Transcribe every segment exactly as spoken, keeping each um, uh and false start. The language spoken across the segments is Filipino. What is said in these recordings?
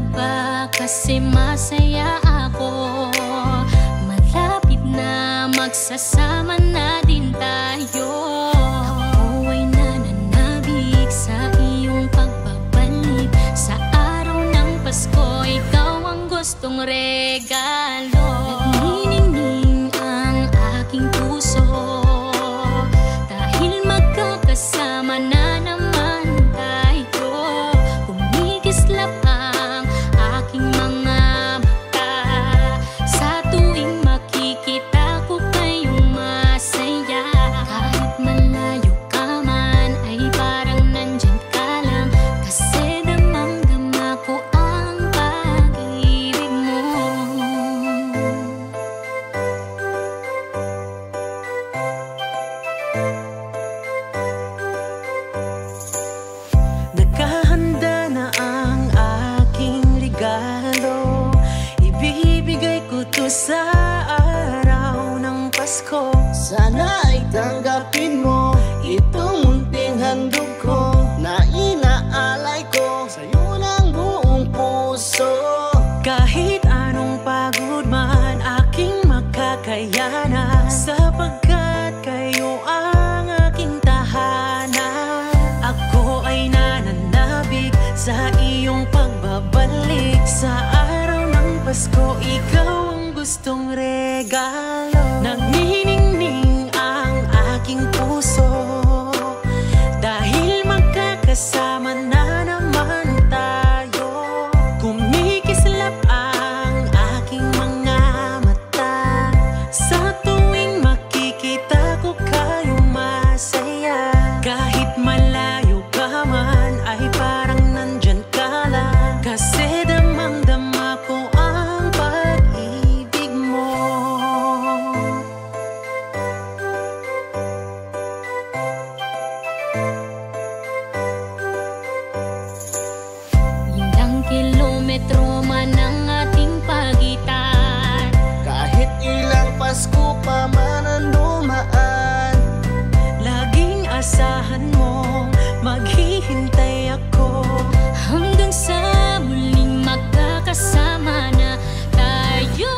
ba kasi masaya ako? Malapit na magsasama na din tayo. Ako ay nananabik sa iyong pagbabalik. Sa araw ng Pasko, ikaw ang gustong regalo. Nagniningning ang aking puso dahil magkakasama na naman tayo. Kumikislap ang aking mga mata sa tuwing makikita ko kayong masaya. Kahit malayo ka man ay parang nandyan ka lang, kasi damang-dama ko ang pag-ibig mo. Nakahanda na ang aking regalo, ibibigay ko to sa araw ng Pasko. Sana ay tanggapin mo itong munting handog ko na inaalay ko sa'yo ng buong puso. Kahit anong pagod man aking makakayanan, sapagkat kayo ang aking tahanan. Ako ay nananabik sa iyong pagbabalik. Sa araw ng Pasko, ikaw ang gustong regalo. Nagniningning ang aking puso dahil magkakasama na naman tayo. Kumikislap ang aking mga mata sa tuwing makikita ko kayong masaya. Kahit malayo ka man ay parang nandyan ka lang, kasi damang-dama ko ang pag-ibig mo. Ilang kilometro man ang ating pagitan, Kahit ilang Pasko pa man ang dumaan, Laging asahan mo, maghihintay ako hanggang sa muling magkakasama na tayo.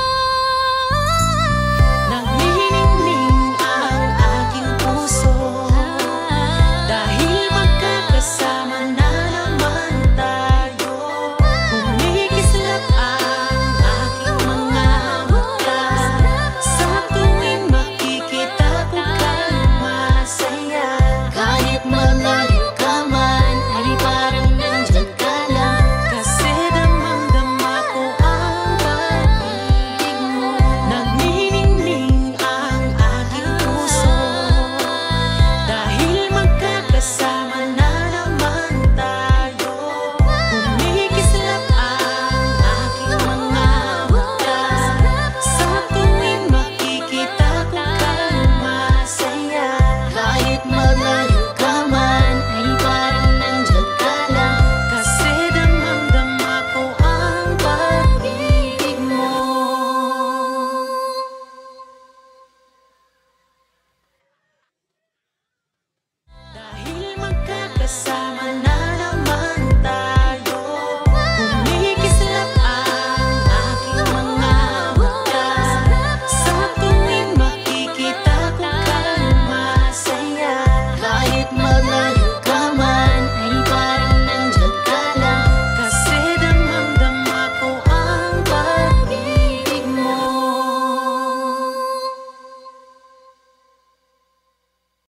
Nagniningning ang aking puso dahil magkakasama na naman tayo. Kumikislap ang aking mga mata sa tuwing makikita ko kayong masaya. Kahit malayo ka man ay parang nandyan ka lang, Kasi damang-dama ko ang pag-ibig mo. Nagniningning ang aking puso dahil magkakasama na naman tayo. Kumikislap ang aking mga mata sa tuwing makikita ko kayong masaya. kahit malayo ka man ay parang nandyan ka lang. Kasi damang-dama ko ang pag-ibig mo. Dahil magkakasama